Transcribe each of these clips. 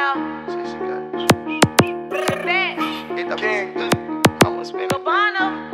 now. Gabbana.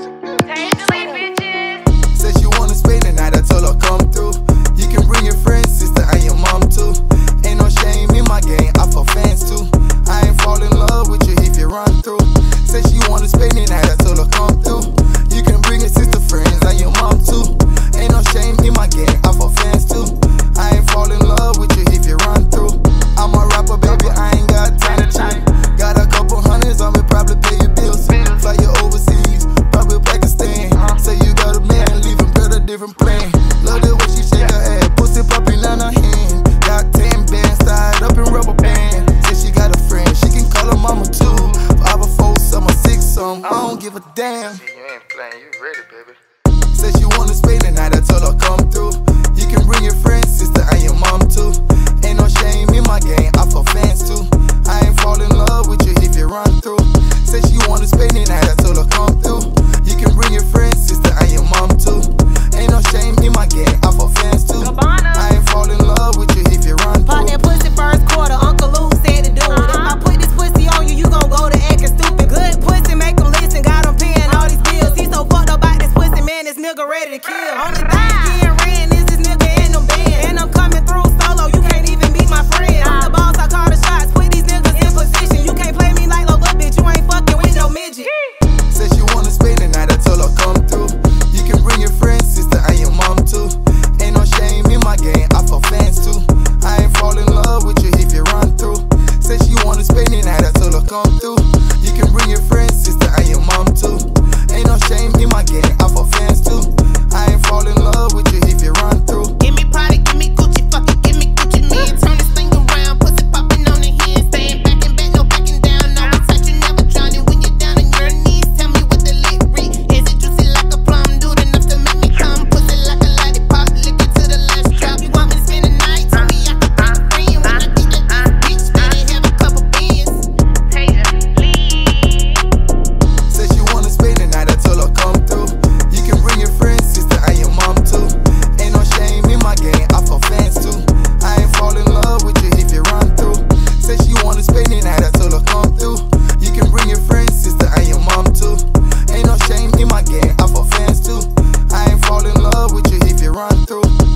Taysia, bitches. Said she wanna spend the night, I told her come through. You can bring your friends, sister, and your mom too. Ain't no shame in my game, I for fans too. I ain't fall in love with you if you run through. Said she wanna spend the night, I told her come through. You can bring your sister friends and your mom too. Ain't no shame in my game, I for fans too. I ain't fall in love with you if you run through. I'm a rapper, baby, I ain't got time to chill. Got a couple hundreds on me, probably pay your bills. Fly you overseas, probably Pakistan. Say you got a man, leave him build a different plan. Love the way she shake her ass, pussy popping on her hand. Got 10 bands tied up in rubber band. Say she got a friend, she can call her mama too. 5 or 4, some or 6, some, I don't give a damn. See, you ain't playing, you ready, baby. Said she wanna spend the night, I told her come through. You can bring your friends, sister, and your mom too. Ain't no shame in my game, I for fans too. I ain't fall in love with you if you run through. Said she wanna spend the night, I told her come through. You can bring your friends, sister, and your mom too. Ain't no shame in my game, I for fans too. Gabbana. I ain't fall in love with you if you run Pop through. that pussy first quarter, Uncle Lou said to do it. If I put this pussy on you, you gon' go to acting stupid. Good pussy, make them listen, got them paying all these bills. He so fucked up about this pussy, man, this nigga ready to kill. Only thing getting ran is this nigga in them bands. And I'm coming through solo, you can't even be my friend. I'm the boss, I call the shots, put these niggas in position. You can't play me like no little bitch, you ain't fucking with no midget. Said she wanna spend the night, I told her come through. You can bring your friends, sister, and your mom too. Ain't no shame in my game, I for fans too. I ain't fall in love with you if you run through. Said she wanna spend the night, I told her come through. You can bring your friends, sister, and your mom too. Ain't no shame in my game, I for fans too. I ain't fall in love with you if you run through. Give me Prada, give me Gucci, fuck it, give me Gucci man. Turn this thing around, pussy popping on the handstand. Back and back, no backing down. No touch, you never drowning when you're down on your knees. Tell me what the lip read. Is it juicy like a plum? Do it enough to make me come. Pussy like a lollipop, lick it to the last drop. You want me to spend the night? Tell me I can be free. And when I get that bitch, better have a couple bands. Taysia, leave. Said she wanna spend the night, I told her come through. You can bring your friends, sister, and your mom too. Ain't no shame in my game, I for fans too. I ain't fall in love with you if you run through. Said she wanna spend the night, I told her come through. You can bring your friends, sister, and your mom too. Ain't no shame in my game, I for fans too. I ain't fall in love with you if you run through.